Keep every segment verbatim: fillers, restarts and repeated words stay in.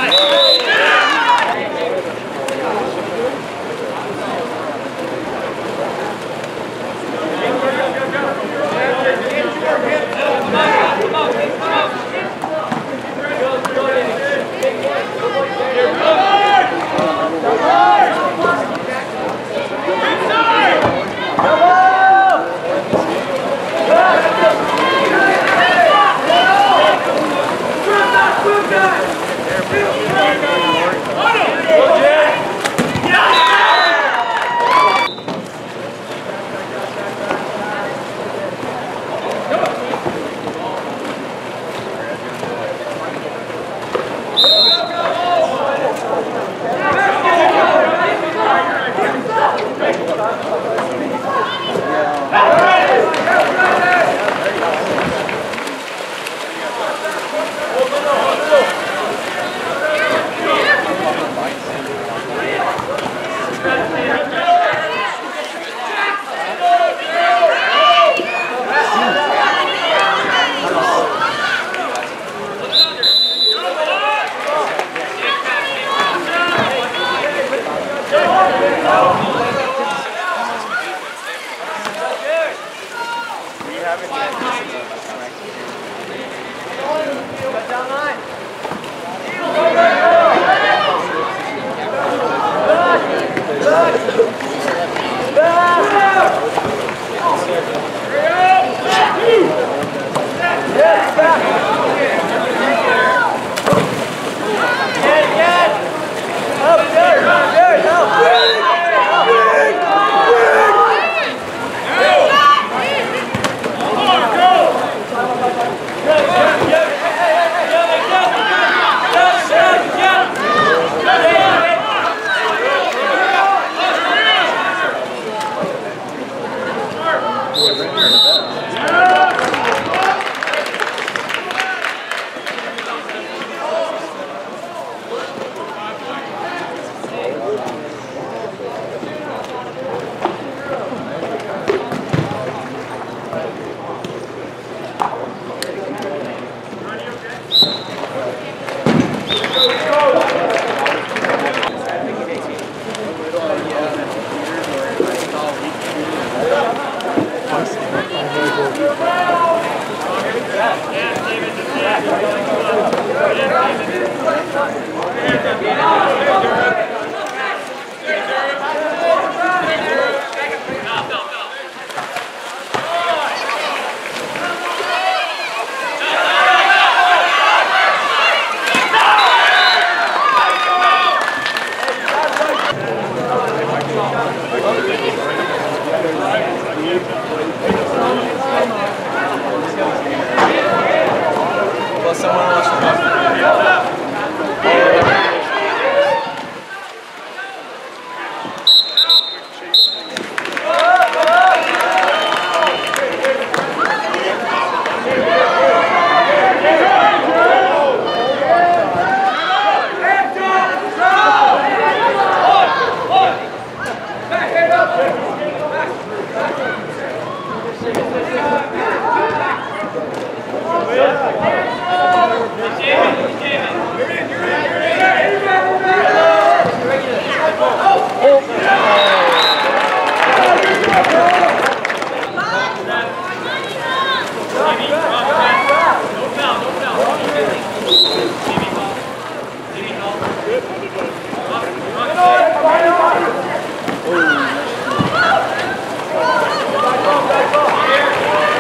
Oh.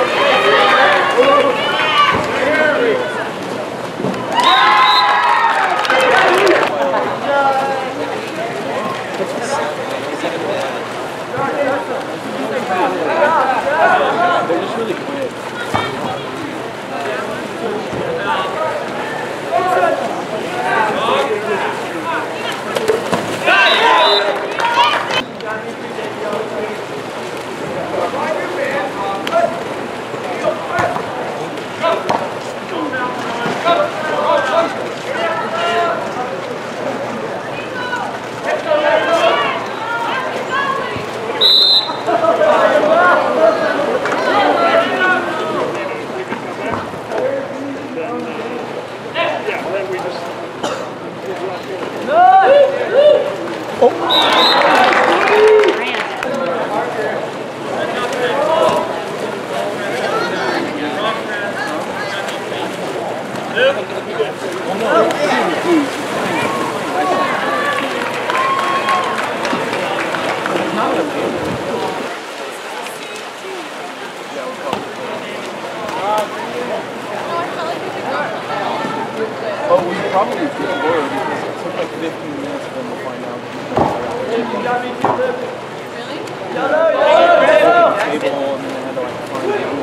fifteen minutes and then we'll find out. You got me too, Liv. Really? Yellow, yellow, yellow! Table and then I had to like find the rule.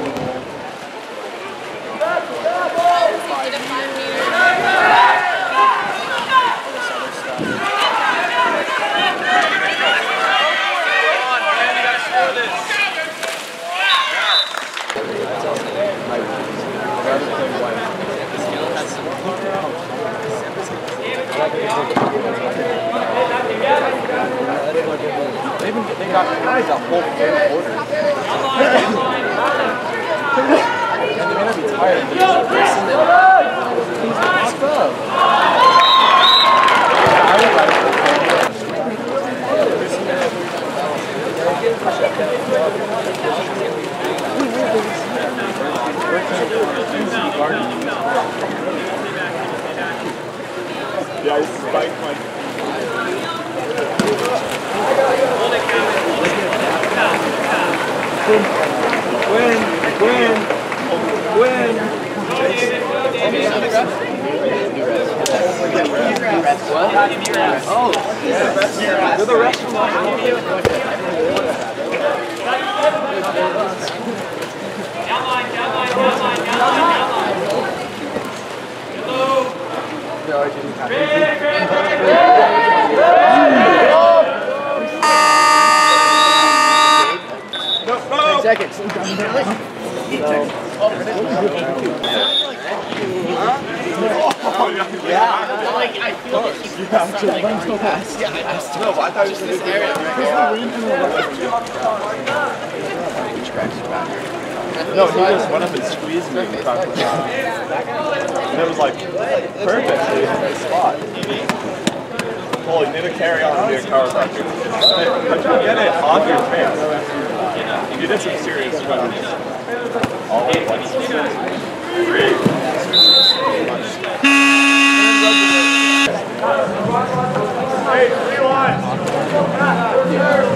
Did a five meter. All this other stuff. I'd rather play white. They even they got guys that whole third quarter. And they're gonna be tired of this person that he's locked up. I would like to yeah, this is bike one. Gwen, Gwen, Gwen. What? Oh, yeah. You're the restaurant. Downline, downline, downline, downline, downline. Hello. No, I didn't have ten seconds. Yeah. Like, I feel like she's like really fast. Yeah, I know. No, I thought it was this area. No, he just went up and squeezed me and talked about it. And it was like perfectly in the spot. Well, you need to carry on and be a chiropractor. But you get it on your face. You did some serious drugs. All at once. Hey, three lines.